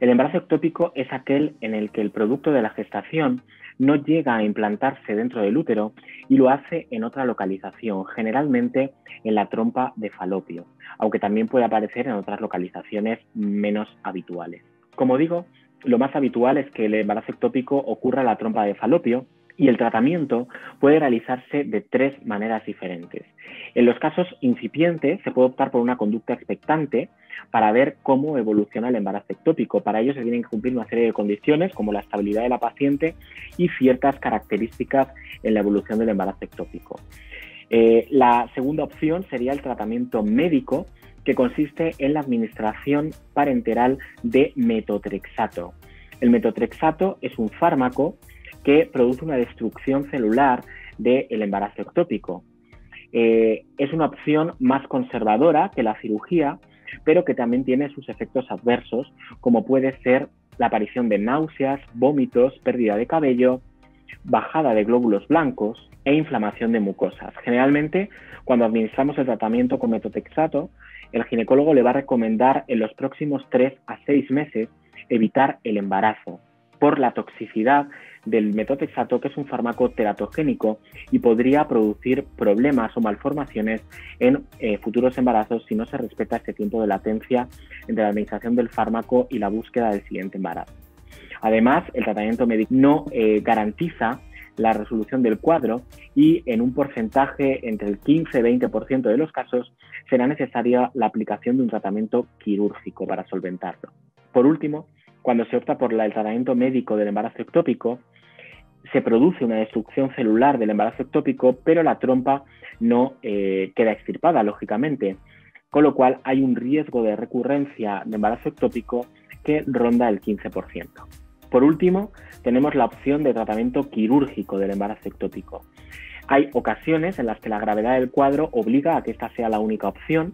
El embarazo ectópico es aquel en el que el producto de la gestación no llega a implantarse dentro del útero y lo hace en otra localización, generalmente en la trompa de falopio, aunque también puede aparecer en otras localizaciones menos habituales. Como digo, lo más habitual es que el embarazo ectópico ocurra en la trompa de falopio y el tratamiento puede realizarse de 3 maneras diferentes. En los casos incipientes se puede optar por una conducta expectante para ver cómo evoluciona el embarazo ectópico. Para ello se tienen que cumplir una serie de condiciones como la estabilidad de la paciente y ciertas características en la evolución del embarazo ectópico. La segunda opción sería el tratamiento médico, que consiste en la administración parenteral de metotrexato. El metotrexato es un fármaco que produce una destrucción celular del embarazo ectópico. Es una opción más conservadora que la cirugía, pero que también tiene sus efectos adversos, como puede ser la aparición de náuseas, vómitos, pérdida de cabello, bajada de glóbulos blancos e inflamación de mucosas. Generalmente, cuando administramos el tratamiento con metotrexato, el ginecólogo le va a recomendar en los próximos 3 a 6 meses evitar el embarazo por la toxicidad del metotrexato, que es un fármaco teratogénico y podría producir problemas o malformaciones en futuros embarazos si no se respeta este tiempo de latencia entre la administración del fármaco y la búsqueda del siguiente embarazo. Además, el tratamiento médico no garantiza la resolución del cuadro y en un porcentaje entre el 15 y 20% de los casos será necesaria la aplicación de un tratamiento quirúrgico para solventarlo. Por último, cuando se opta por el tratamiento médico del embarazo ectópico, se produce una destrucción celular del embarazo ectópico, pero la trompa no queda extirpada, lógicamente, con lo cual hay un riesgo de recurrencia de embarazo ectópico que ronda el 15%. Por último, tenemos la opción de tratamiento quirúrgico del embarazo ectópico. Hay ocasiones en las que la gravedad del cuadro obliga a que esta sea la única opción,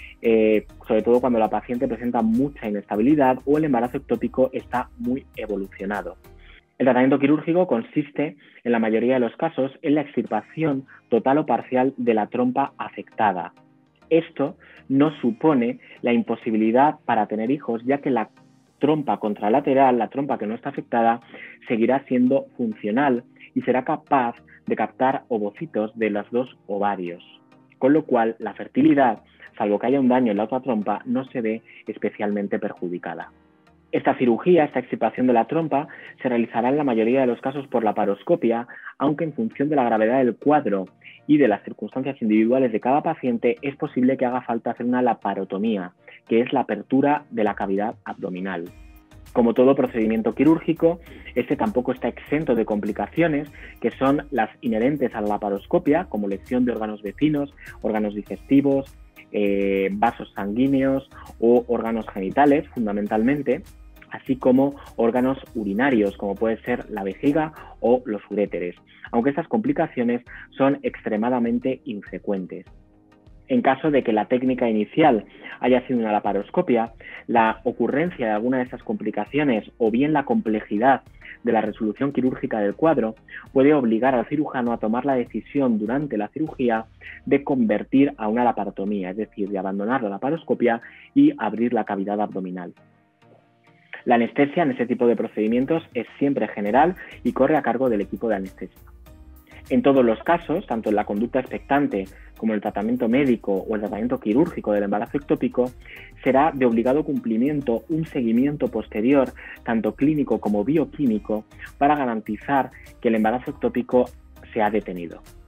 sobre todo cuando la paciente presenta mucha inestabilidad o el embarazo ectópico está muy evolucionado. El tratamiento quirúrgico consiste, en la mayoría de los casos, en la extirpación total o parcial de la trompa afectada. Esto no supone la imposibilidad para tener hijos, ya que la trompa contralateral, la trompa que no está afectada, seguirá siendo funcional y será capaz de captar ovocitos de los 2 ovarios, con lo cual la fertilidad, salvo que haya un daño en la otra trompa, no se ve especialmente perjudicada. Esta cirugía, esta extirpación de la trompa, se realizará en la mayoría de los casos por laparoscopia, aunque en función de la gravedad del cuadro y de las circunstancias individuales de cada paciente, es posible que haga falta hacer una laparotomía, que es la apertura de la cavidad abdominal. Como todo procedimiento quirúrgico, este tampoco está exento de complicaciones que son las inherentes a la laparoscopia, como lesión de órganos vecinos, órganos digestivos, vasos sanguíneos o órganos genitales, fundamentalmente, así como órganos urinarios, como puede ser la vejiga o los uréteres, aunque estas complicaciones son extremadamente infrecuentes. En caso de que la técnica inicial haya sido una laparoscopia, la ocurrencia de alguna de esas complicaciones o bien la complejidad de la resolución quirúrgica del cuadro puede obligar al cirujano a tomar la decisión durante la cirugía de convertir a una laparotomía, es decir, de abandonar la laparoscopia y abrir la cavidad abdominal. La anestesia en este tipo de procedimientos es siempre general y corre a cargo del equipo de anestesia. En todos los casos, tanto en la conducta expectante como el tratamiento médico o el tratamiento quirúrgico del embarazo ectópico, será de obligado cumplimiento un seguimiento posterior, tanto clínico como bioquímico, para garantizar que el embarazo ectópico se ha detenido.